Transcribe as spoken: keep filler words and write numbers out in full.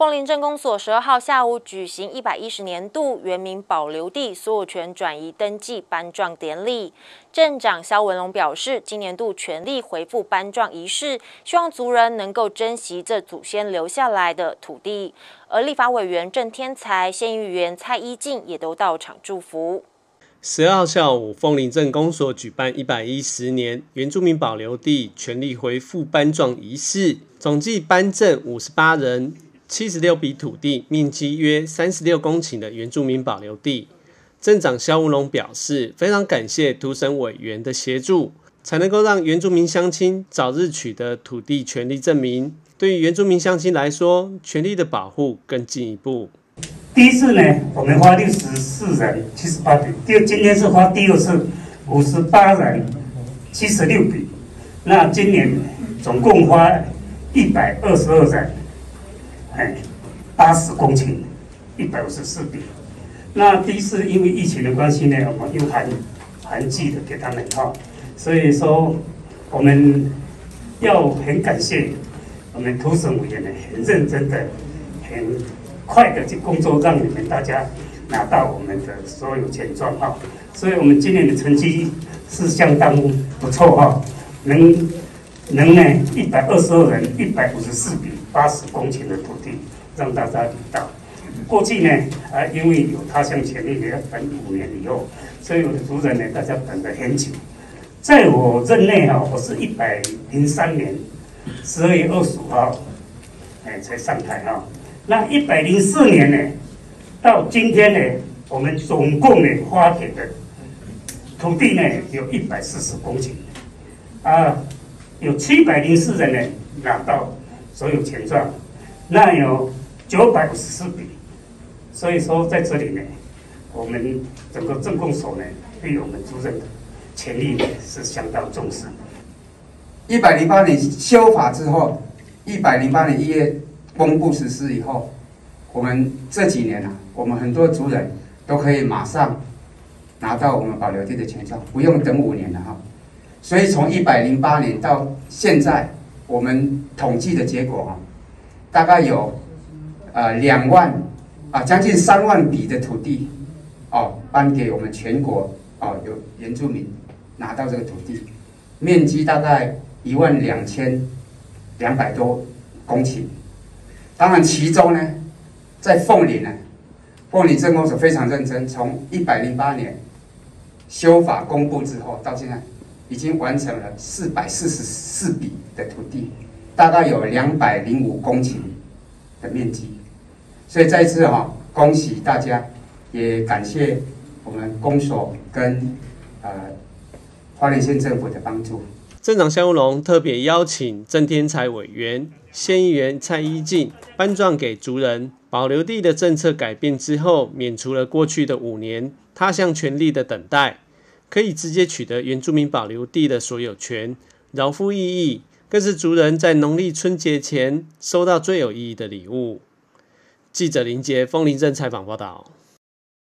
凤林镇公所十二号下午举行一百一十年度原民保留地所有权转移登记颁状典礼。镇长萧文龙表示，今年度全力回复颁状仪式，希望族人能够珍惜这祖先留下来的土地。而立法委员郑天才、县议员蔡依静也都到场祝福。 十二号下午，凤林镇公所举办一百一十年原住民保留地全力回复颁状仪式，总计颁赠五十八人。七十六笔土地，面积约三十六公顷的原住民保留地。镇长萧文龙表示，非常感谢土审委员的协助，才能够让原住民乡亲早日取得土地权利证明。对于原住民乡亲来说，权利的保护更进一步。 第一次呢，我们花六十四人，七十八笔；第二，今天是花第二次，五十八人，七十六笔。那今年总共花一百二十二人。哎，八十公顷，一百五十四笔。那第一次因为疫情的关系呢，我们用含含寄的给他们哈，所以说我们要很感谢我们土审委员呢，很认真的、很快的去工作，让你们大家拿到我们的所有权状哈。所以我们今年的成绩是相当不错哈，能能呢一百二十二人，一百五十四笔。八十公顷的土地让大家领到。过去呢，啊，因为有他乡权利，要等五年以后，所以有的族人呢，大家等了很久。在我任内哈，我是一百零三年十二月二十五号，哎，才上台哈。那一百零四年呢，到今天呢，我们总共呢花给的土地呢有一百四十公顷，啊，有七百零四人呢拿到所有权状，那有九百五十四笔，所以说在这里呢，我们整个镇公所呢，对我们族人的权利呢是相当重视。 一百零八年修法之后，一百零八年一月公布实施以后，我们这几年啊，我们很多族人都可以马上拿到我们保留地的权状，不用等五年了哈。所以从一百零八年到现在，我们统计的结果啊，大概有呃两万啊将近三万笔的土地哦颁给我们全国哦有原住民拿到这个土地，面积大概一万两千两百多公顷。当然其中呢，在凤林呢，凤林镇公所非常认真，从一百零八年修法公布之后到现在，已经完成了四百四十四笔的土地，大概有两百零五公顷的面积。所以再次哈、哦，恭喜大家，也感谢我们公所跟呃花莲县政府的帮助。 镇长萧文龙特别邀请郑天才委员、县议员蔡依静颁状给族人。保留地的政策改变之后，免除了过去的五年他乡权利的等待，可以直接取得原住民保留地的所有权，饶富意义，更是族人在农历春节前收到最有意义的礼物。记者林杰，凤林镇采访报道。